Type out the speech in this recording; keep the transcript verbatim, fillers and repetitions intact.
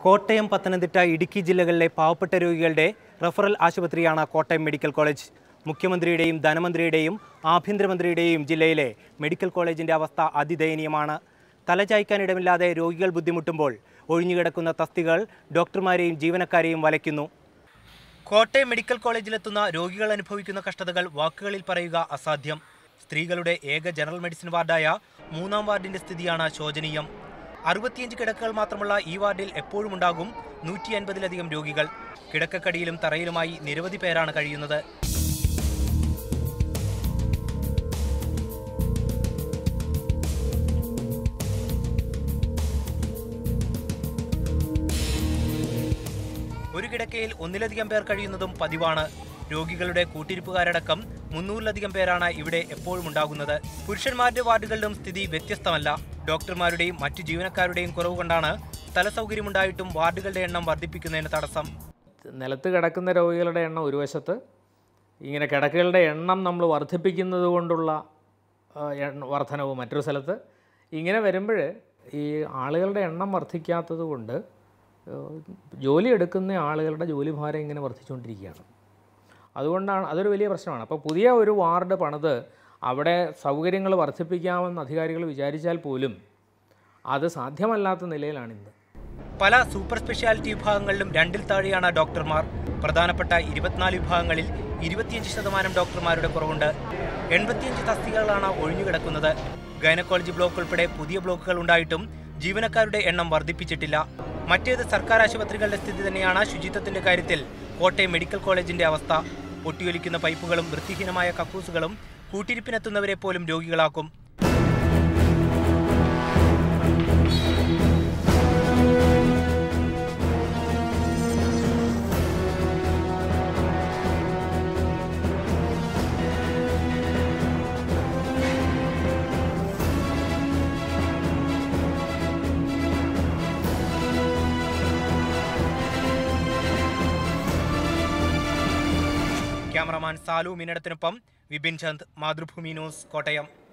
കോട്ടയം, പത്തനംതിട്ട, ഇടുക്കി ജില്ലകളിലെ പാവപ്പെട്ട രോഗികളുടെ റഫറൽ ആശുപത്രിയാണ് കോട്ടയം മെഡിക്കൽ കോളേജ്. മുഖ്യമന്ത്രിയുടെയും ധനമന്ത്രിയുടെയും ആഭ്യന്തരമന്ത്രിയുടെയും ജില്ലയിലെ മെഡിക്കൽ കോളേജിൻ്റെ അവസ്ഥ അതിദയനീയമാണ്. തലചായ്ക്കാനിടമില്ലാതെ രോഗികൾ ബുദ്ധിമുട്ടുമ്പോൾ ഒഴിഞ്ഞുകിടക്കുന്ന തസ്തികകൾ ഡോക്ടർമാരെയും ജീവനക്കാരെയും വലയ്ക്കുന്നു. കോട്ടയം മെഡിക്കൽ കോളേജിലെത്തുന്ന രോഗികൾ അനുഭവിക്കുന്ന കഷ്ടതകൾ വാക്കുകളിൽ പറയുക അസാധ്യം. സ്ത്രീകളുടെ ഏക ജനറൽ മെഡിസിൻ വാർഡായ മൂന്നാം വാർഡിൻ്റെ സ്ഥിതിയാണ് ശോചനീയം. അറുപത്തിയഞ്ച് കിടക്കകൾ മാത്രമുള്ള ഈ വാർഡിൽ എപ്പോഴും ഉണ്ടാകും നൂറ്റി അൻപതിലധികം രോഗികൾ. കിടക്കക്കടിയിലും തറയിലുമായി നിരവധി പേരാണ് കഴിയുന്നത്. ഒരു കിടക്കയിൽ ഒന്നിലധികം പേർ കഴിയുന്നതും പതിവാണ്. രോഗികളുടെ കൂട്ടിരിപ്പുകാരടക്കം മുന്നൂറിലധികം പേരാണ് ഇവിടെ എപ്പോഴും ഉണ്ടാകുന്നത്. പുരുഷന്മാരുടെ വാർഡുകളിലും സ്ഥിതി വ്യത്യസ്തമല്ല. ഡോക്ടർമാരുടെയും മറ്റു ജീവനക്കാരുടെയും കുറവ് കൊണ്ടാണ് സ്ഥല സൗകര്യമുണ്ടായിട്ടും വാർഡുകളുടെ എണ്ണം വർദ്ധിപ്പിക്കുന്നതിന് തടസ്സം. നിലത്ത് കിടക്കുന്ന രോഗികളുടെ എണ്ണം ഒരു വശത്ത്, ഇങ്ങനെ കിടക്കകളുടെ എണ്ണം നമ്മൾ വർദ്ധിപ്പിക്കുന്നത് കൊണ്ടുള്ള വർധനവ് മറ്റൊരു സ്ഥലത്ത്. ഇങ്ങനെ വരുമ്പോൾ ഈ ആളുകളുടെ എണ്ണം വർദ്ധിക്കാത്തത് കൊണ്ട് ജോലി എടുക്കുന്ന ആളുകളുടെ ജോലിഭാരം ഇങ്ങനെ വർദ്ധിച്ചുകൊണ്ടിരിക്കുകയാണ്. അതുകൊണ്ടാണ് അതൊരു വലിയ പ്രശ്നമാണ്. അപ്പോൾ പുതിയ ഒരു വാർഡ് പണിത് അവിടെ സൗകര്യങ്ങൾ വർദ്ധിപ്പിക്കാമെന്ന് അധികാരികൾ വിചാരിച്ചാൽ പോലും അത് സാധ്യമല്ലാത്ത നിലയിലാണിന്ന്. പല സൂപ്പർ സ്പെഷ്യാലിറ്റി വിഭാഗങ്ങളിലും രണ്ടിൽ താഴെയാണ് ഡോക്ടർമാർ. പ്രധാനപ്പെട്ട ഇരുപത്തിനാല് വിഭാഗങ്ങളിൽ ഇരുപത്തിയഞ്ച് ശതമാനം ഡോക്ടർമാരുടെ കുറവുണ്ട്. എൺപത്തിയഞ്ച് തസ്തികകളാണ് ഒഴിഞ്ഞുകിടക്കുന്നത്. ഗൈനക്കോളജി ബ്ലോക്ക് ഉൾപ്പെടെ പുതിയ ബ്ലോക്കുകൾ ഉണ്ടായിട്ടും ജീവനക്കാരുടെ എണ്ണം വർദ്ധിപ്പിച്ചിട്ടില്ല. മറ്റേത് സർക്കാർ ആശുപത്രികളുടെ സ്ഥിതി തന്നെയാണ് ശുചിത്വത്തിന്റെ കാര്യത്തിൽ കോട്ടയം മെഡിക്കൽ കോളേജിന്റെ അവസ്ഥ. പൊട്ടിയൊലിക്കുന്ന പൈപ്പുകളും വൃത്തിഹീനമായ കക്കൂസുകളും കൂട്ടിരിപ്പിനെത്തുന്നവരെ പോലും രോഗികളാക്കും. ക്യാമറമാൻ സാലു മിനടത്തിനൊപ്പം വിപിൻ ചന്ദ്, മാതൃഭൂമി ന്യൂസ്, കോട്ടയം.